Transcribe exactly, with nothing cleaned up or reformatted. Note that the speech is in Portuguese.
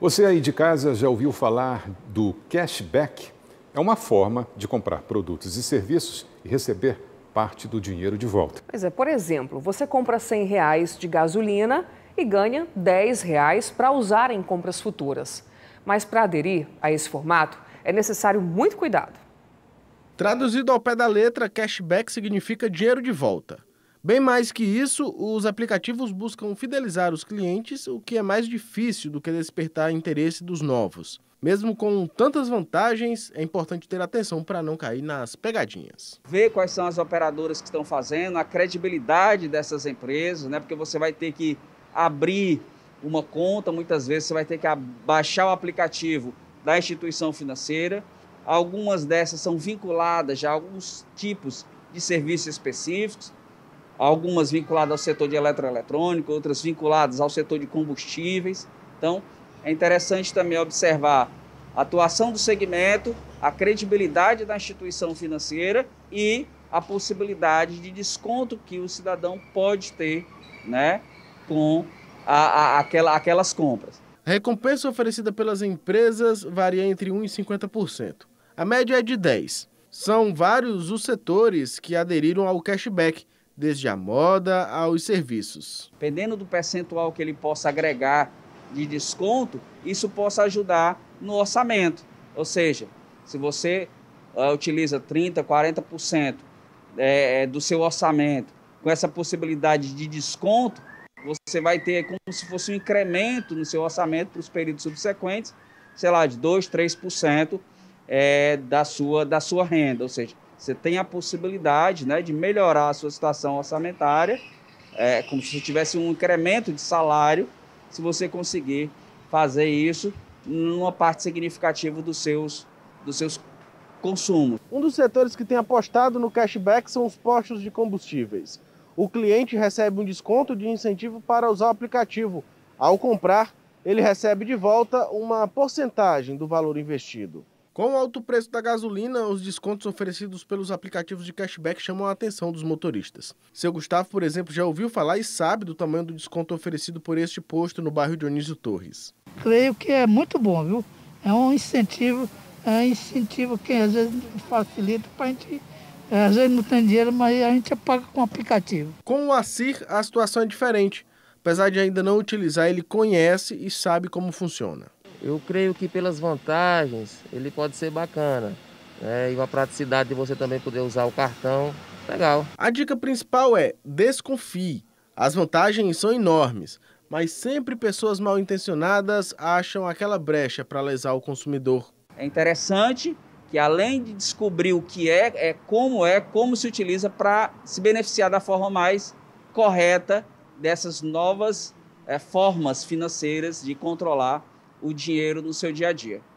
Você aí de casa já ouviu falar do cashback? É uma forma de comprar produtos e serviços e receber parte do dinheiro de volta. Pois é, por exemplo, você compra cem reais de gasolina e ganha dez reais para usar em compras futuras. Mas para aderir a esse formato é necessário muito cuidado. Traduzido ao pé da letra, cashback significa dinheiro de volta. Bem mais que isso, os aplicativos buscam fidelizar os clientes, o que é mais difícil do que despertar interesse dos novos. Mesmo com tantas vantagens, é importante ter atenção para não cair nas pegadinhas. Ver quais são as operadoras que estão fazendo, a credibilidade dessas empresas, né? Porque você vai ter que abrir uma conta, muitas vezes você vai ter que baixar o aplicativo da instituição financeira. Algumas dessas são vinculadas já a alguns tipos de serviços específicos. Algumas vinculadas ao setor de eletroeletrônico, outras vinculadas ao setor de combustíveis. Então, é interessante também observar a atuação do segmento, a credibilidade da instituição financeira e a possibilidade de desconto que o cidadão pode ter, né, com a, a, aquela, aquelas compras. A recompensa oferecida pelas empresas varia entre um por cento e cinquenta por cento. A média é de dez por cento. São vários os setores que aderiram ao cashback, desde a moda aos serviços. Dependendo do percentual que ele possa agregar de desconto, isso possa ajudar no orçamento. Ou seja, se você uh, utiliza trinta por cento, quarenta por cento é, do seu orçamento com essa possibilidade de desconto, você vai ter como se fosse um incremento no seu orçamento para os períodos subsequentes, sei lá, de dois, três por cento é, da, sua, da sua renda. Ou seja, você tem a possibilidade, né, de melhorar a sua situação orçamentária, é, como se tivesse um incremento de salário, se você conseguir fazer isso numa parte significativa dos seus, dos seus consumos. Um dos setores que tem apostado no cashback são os postos de combustíveis. O cliente recebe um desconto de incentivo para usar o aplicativo. Ao comprar, ele recebe de volta uma porcentagem do valor investido. Com o alto preço da gasolina, os descontos oferecidos pelos aplicativos de cashback chamam a atenção dos motoristas. Seu Gustavo, por exemplo, já ouviu falar e sabe do tamanho do desconto oferecido por este posto no bairro Dionísio Torres. Creio que é muito bom, viu? É um incentivo, é um incentivo que às vezes facilita para a gente, às vezes não tem dinheiro, mas a gente paga com o aplicativo. Com o Acir, a situação é diferente. Apesar de ainda não utilizar, ele conhece e sabe como funciona. Eu creio que pelas vantagens ele pode ser bacana, né? E uma praticidade de você também poder usar o cartão, legal. A dica principal é desconfie. As vantagens são enormes, mas sempre pessoas mal intencionadas acham aquela brecha para lesar o consumidor. É interessante que além de descobrir o que é, é como é, como se utiliza para se beneficiar da forma mais correta dessas novas é, formas financeiras de controlar o dinheiro no seu dia a dia.